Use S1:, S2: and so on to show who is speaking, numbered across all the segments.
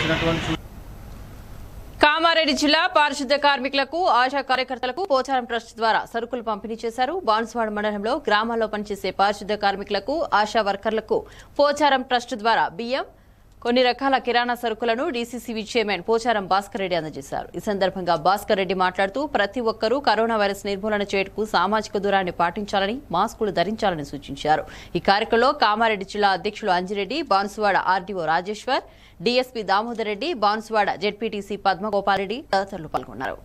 S1: ఇచ్చినటువంటి
S2: కామారెడ్డి జిల్లా పారిశుద్ధ కార్మికులకు ఆశా కార్యకర్తలకు పోచారం ట్రస్ట్ ద్వారా సరుకులు పంపిణీ చేశారు. బాన్సువాడ మండలంలో గ్రామాల్లో పనిచేసే పారిశుద్ధ కార్మికులకు ఆశా వర్కర్లకు పోచారం ట్రస్ట్ ద్వారా బియ్యం, కొన్ని రకాల కిరాణా సరుకులను డీసీసీబీ చైర్మన్ పోచారం భాస్కర్ రెడ్డి అందజేశారు. ఈ సందర్భంగా భాస్కర్ రెడ్డి మాట్లాడుతూ ప్రతి ఒక్కరూ కరోనా వైరస్ నిర్మూలన చేయటకు సామాజిక దూరాన్ని పాటించాలని, మాస్కులు ధరించాలని సూచించారు. ఈ కార్యక్రమంలో కామారెడ్డి జిల్లా అధ్యక్షులు Anjireddy, Banswada RDO Rajeshwar, DSP Damodar Reddy, Banswada ZPTC Padmagopal Reddy తదితరులు పాల్గొన్నారు.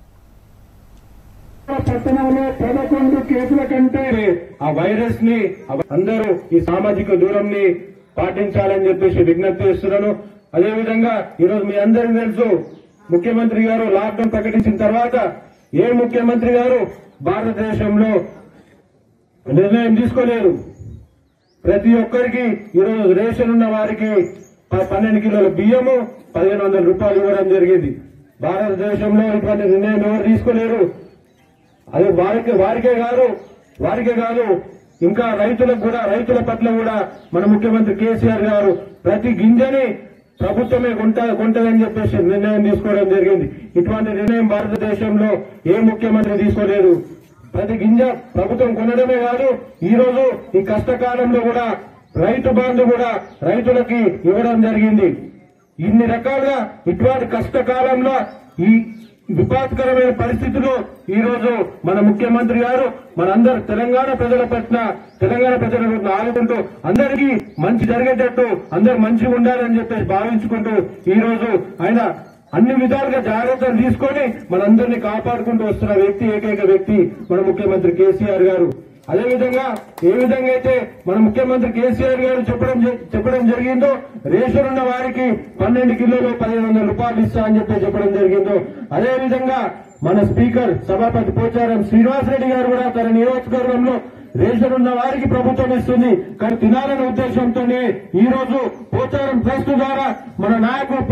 S3: పట్టణంలో 11 కేసుల కంటే ఆ వైరస్ ని అందరూ ఈ సామాజిక దూరంని పాటించాలని చెప్పేసి విజ్ఞప్తి చేస్తున్నాను. అదేవిధంగా ఈరోజు మీ అందరికీ తెలుసు, ముఖ్యమంత్రి గారు లాక్డౌన్ ప్రకటించిన తర్వాత ఏ ముఖ్యమంత్రి గారు భారతదేశంలో నిర్ణయం తీసుకోలేదు. ప్రతి ఒక్కరికి ఈరోజు రేషన్ ఉన్న వారికి 12 కిలోల బియ్యము 1500 రూపాయలు ఇవ్వడం జరిగింది. భారతదేశంలో ఇటువంటి నిర్ణయం ఎవరు తీసుకోలేరు. అదే వారికే కాదు ఇంకా రైతుల పట్ల కూడా మన ముఖ్యమంత్రి కేసీఆర్ గారు ప్రతి గింజని ప్రభుత్వమే కొంటదని చెప్పేసి నిర్ణయం తీసుకోవడం జరిగింది. ఇటువంటి నిర్ణయం భారతదేశంలో ఏ ముఖ్యమంత్రి తీసుకోలేదు. ప్రతి గింజ ప్రభుత్వం కొనడమే కాదు, ఈ రోజు ఈ కష్టకాలంలో కూడా రైతు బంధు కూడా రైతులకి ఇవ్వడం జరిగింది. ఇన్ని రకాలుగా ఇటువంటి కష్టకాలంలో ఈ విపత్కరమైన పరిస్థితుల్లో ఈ రోజు మన ముఖ్యమంత్రి గారు మనందరూ తెలంగాణ ప్రజలను ఆదుకుంటూ అందరికీ మంచి జరిగేటట్టు అందరూ మంచిగా ఉండాలని చెప్పేసి భావించుకుంటూ ఈ రోజు ఆయన అన్ని విధాలుగా జాగ్రత్తలు తీసుకొని మనందరినీ కాపాడుకుంటూ వస్తున్న ఏకైక వ్యక్తి మన ముఖ్యమంత్రి కేసీఆర్ గారు. అదేవిధంగా ఏ విధంగా అయితే మన ముఖ్యమంత్రి కేసీఆర్ గారు చెప్పడం జరిగిందో, రేషన్ ఉన్న వారికి 12 కిలోలు 1500 రూపాయలు ఇస్తా అని చెప్పడం జరిగిందో, అదేవిధంగా మన స్పీకర్ సభాపతి పోచారం శ్రీనివాసరెడ్డి గారు కూడా తన నియోజకవర్గంలో రేషన్ ఉన్న వారికి ప్రభుత్వం ఇస్తుంది, కానీ తినాలనే ఉద్దేశంతోనే ఈ రోజు పోచారం ట్రస్ట్ ద్వారా మన నాయకులు